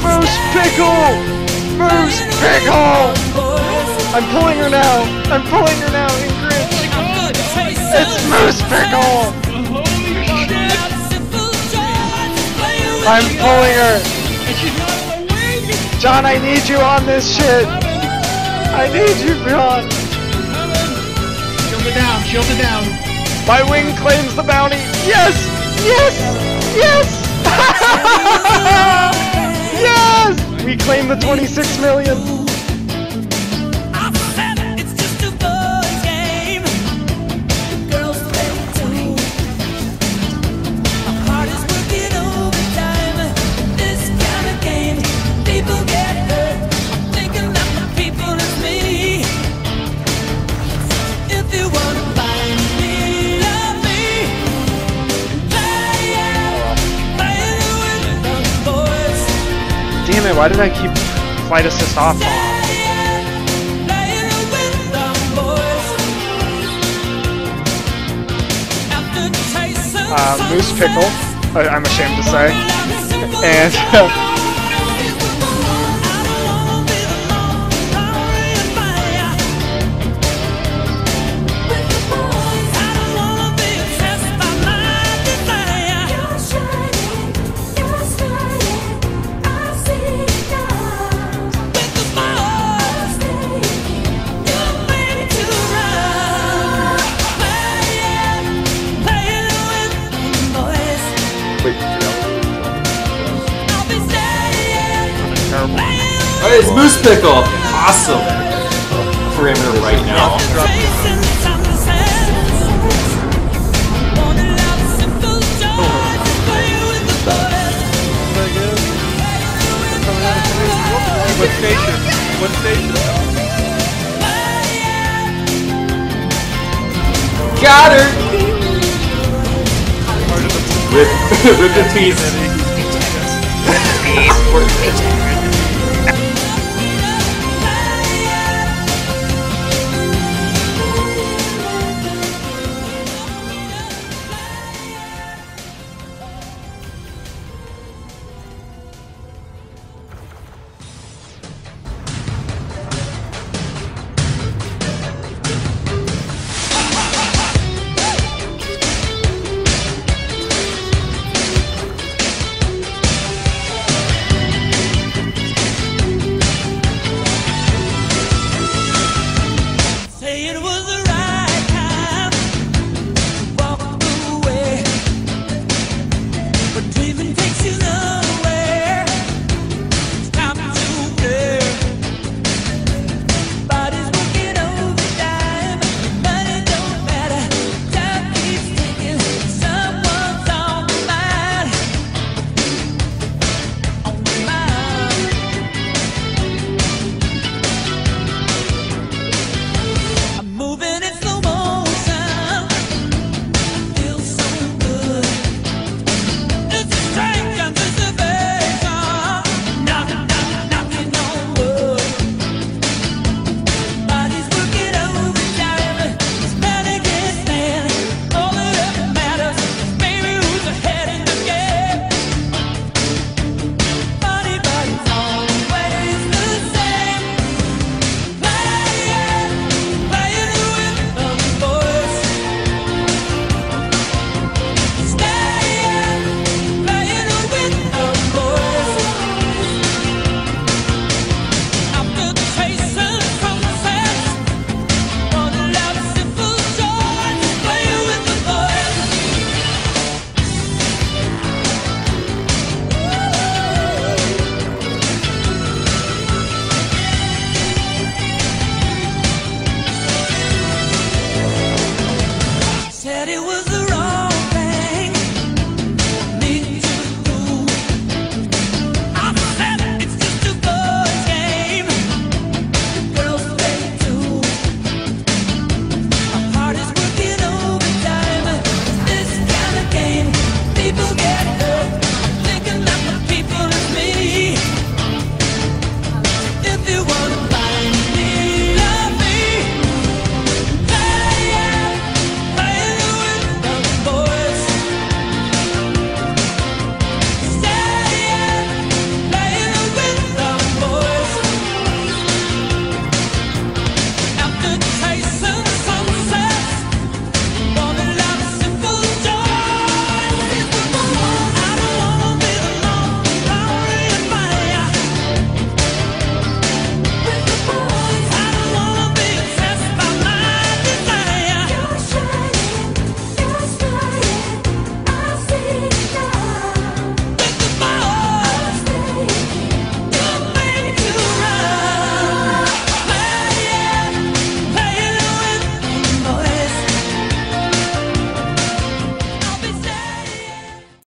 Moose Pickle! Moose Pickle! I'm pulling her now! I'm pulling her now, Ingrid! It's Moose Pickle! I'm pulling her! John, I need you on this shit! I need you, John! Shield it down, shield it down. My wing claims the bounty! Yes! Yes! Yes! Yes! We claim the 26 million! Damn it, why did I keep flight assist off on? Moose Pickle, I'm ashamed to say, and Alright, it's Moose Pickle! Awesome! Perimeter right now. what station? What station? Got her! Rip in peace.